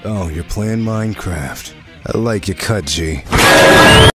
Oh, you're playing Minecraft. I like your cut, G.